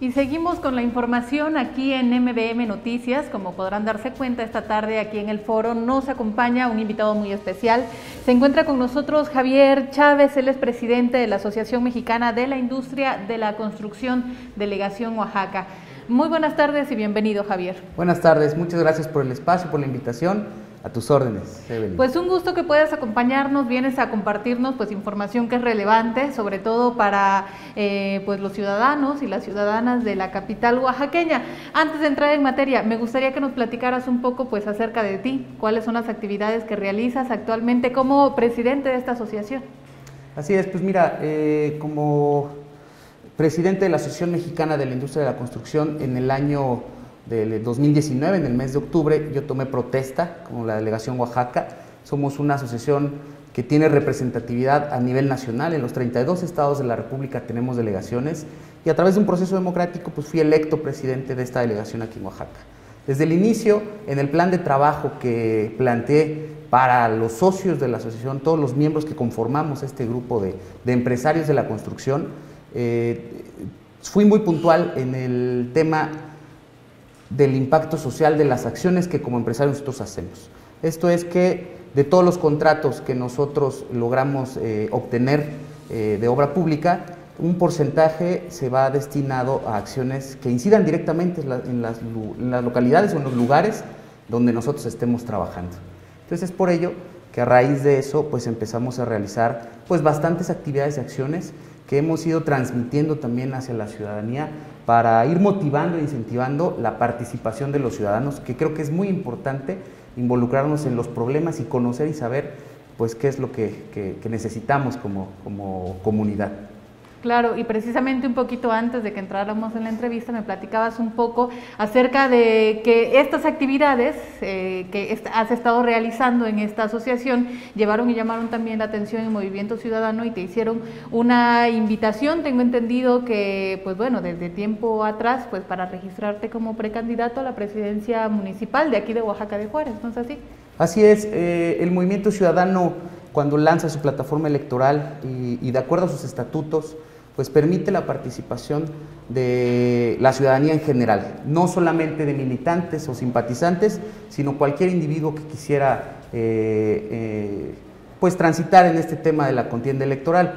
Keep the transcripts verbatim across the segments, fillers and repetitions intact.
Y seguimos con la información aquí en M B M Noticias. Como podrán darse cuenta, esta tarde aquí en el foro nos acompaña un invitado muy especial. Se encuentra con nosotros Javier Chávez, él es presidente de la Asociación Mexicana de la Industria de la Construcción, Delegación Oaxaca. Muy buenas tardes y bienvenido, Javier. Buenas tardes, muchas gracias por el espacio, por la invitación. A tus órdenes, Evelyn. Pues un gusto que puedas acompañarnos, vienes a compartirnos pues información que es relevante, sobre todo para eh, pues los ciudadanos y las ciudadanas de la capital oaxaqueña. Antes de entrar en materia, me gustaría que nos platicaras un poco pues acerca de ti, cuáles son las actividades que realizas actualmente como presidente de esta asociación. Así es, pues mira, eh, como presidente de la Asociación Mexicana de la Industria de la Construcción en el año del dos mil diecinueve, en el mes de octubre, yo tomé protesta como la delegación Oaxaca. Somos una asociación que tiene representatividad a nivel nacional, en los treinta y dos estados de la República tenemos delegaciones y a través de un proceso democrático pues fui electo presidente de esta delegación aquí en Oaxaca. Desde el inicio, en el plan de trabajo que planteé para los socios de la asociación, todos los miembros que conformamos este grupo de, de empresarios de la construcción, eh, fui muy puntual en el tema del impacto social de las acciones que como empresarios nosotros hacemos. Esto es que de todos los contratos que nosotros logramos eh, obtener eh, de obra pública, un porcentaje se va destinado a acciones que incidan directamente en, la, en, las, en las localidades o en los lugares donde nosotros estemos trabajando. Entonces es por ello que a raíz de eso pues empezamos a realizar pues bastantes actividades y acciones que hemos ido transmitiendo también hacia la ciudadanía para ir motivando e incentivando la participación de los ciudadanos, que creo que es muy importante involucrarnos en los problemas y conocer y saber pues qué es lo que, que, que necesitamos como, como comunidad. Claro, y precisamente un poquito antes de que entráramos en la entrevista me platicabas un poco acerca de que estas actividades eh, que est has estado realizando en esta asociación llevaron y llamaron también la atención en Movimiento Ciudadano y te hicieron una invitación, tengo entendido que, pues bueno, desde tiempo atrás, pues para registrarte como precandidato a la presidencia municipal de aquí de Oaxaca de Juárez, ¿no es así? Así es, eh, el Movimiento Ciudadano cuando lanza su plataforma electoral y, y de acuerdo a sus estatutos, pues permite la participación de la ciudadanía en general, no solamente de militantes o simpatizantes, sino cualquier individuo que quisiera eh, eh, pues transitar en este tema de la contienda electoral.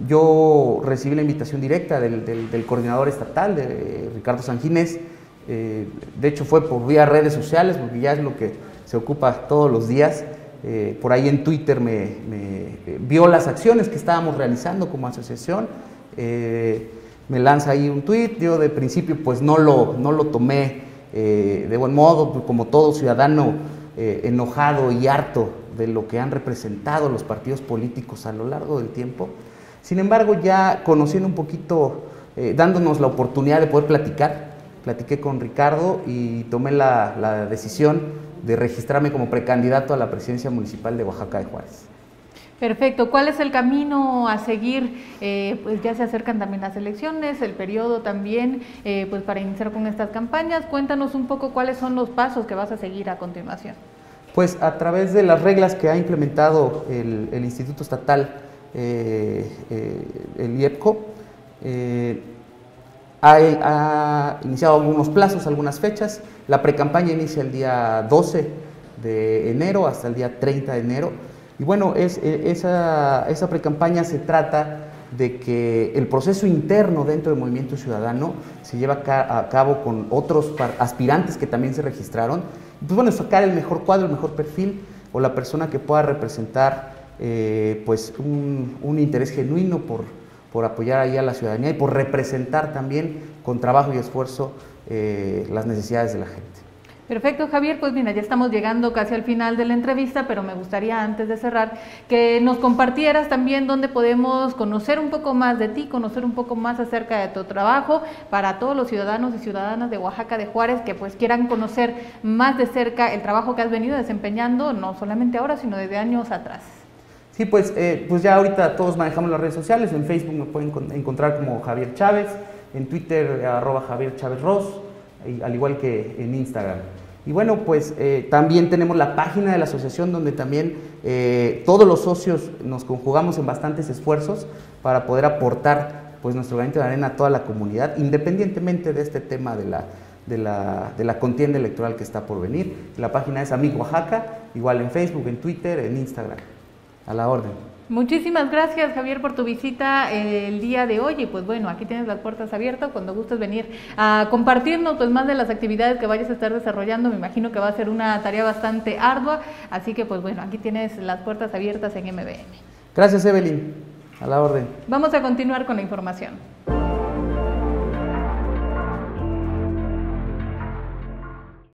Yo recibí la invitación directa del, del, del coordinador estatal, de Ricardo Sanginés, eh, de hecho fue por vía redes sociales, porque ya es lo que se ocupa todos los días. Eh, por ahí en Twitter me, me vio las acciones que estábamos realizando como asociación. Eh, me lanza ahí un tuit, yo de principio pues no lo, no lo tomé eh, de buen modo, pues, como todo ciudadano eh, enojado y harto de lo que han representado los partidos políticos a lo largo del tiempo. Sin embargo, ya conociendo un poquito, eh, dándonos la oportunidad de poder platicar, platiqué con Ricardo y tomé la, la decisión de registrarme como precandidato a la presidencia municipal de Oaxaca de Juárez. Perfecto. ¿Cuál es el camino a seguir? Eh, pues ya se acercan también las elecciones, el periodo también, eh, pues para iniciar con estas campañas. Cuéntanos un poco cuáles son los pasos que vas a seguir a continuación. Pues a través de las reglas que ha implementado el, el Instituto Estatal, eh, eh, el I E P C O, eh, ha, ha iniciado algunos plazos, algunas fechas. La precampaña inicia el día doce de enero hasta el día treinta de enero. Y bueno, es, esa, esa precampaña se trata de que el proceso interno dentro del Movimiento Ciudadano se lleva a cabo con otros aspirantes que también se registraron. Pues bueno, sacar el mejor cuadro, el mejor perfil o la persona que pueda representar eh, pues un, un interés genuino por, por apoyar ahí a la ciudadanía y por representar también con trabajo y esfuerzo eh, las necesidades de la gente. Perfecto, Javier, pues mira, ya estamos llegando casi al final de la entrevista, pero me gustaría antes de cerrar que nos compartieras también dónde podemos conocer un poco más de ti, conocer un poco más acerca de tu trabajo para todos los ciudadanos y ciudadanas de Oaxaca de Juárez que pues quieran conocer más de cerca el trabajo que has venido desempeñando, no solamente ahora, sino desde años atrás. Sí, pues, eh, pues ya ahorita todos manejamos las redes sociales, en Facebook me pueden encontrar como Javier Chávez, en Twitter arroba Javier Chávez Ross, al igual que en Instagram. Y bueno, pues eh, también tenemos la página de la asociación donde también eh, todos los socios nos conjugamos en bastantes esfuerzos para poder aportar pues nuestro granito de arena a toda la comunidad, independientemente de este tema de la, de la, de la contienda electoral que está por venir. La página es Amigo Oaxaca, igual en Facebook, en Twitter, en Instagram. A la orden. Muchísimas gracias, Javier, por tu visita el día de hoy y pues bueno, aquí tienes las puertas abiertas cuando gustes venir a compartirnos pues más de las actividades que vayas a estar desarrollando. Me imagino que va a ser una tarea bastante ardua, así que pues bueno, aquí tienes las puertas abiertas en M B M. Gracias, Evelyn. A la orden. Vamos a continuar con la información.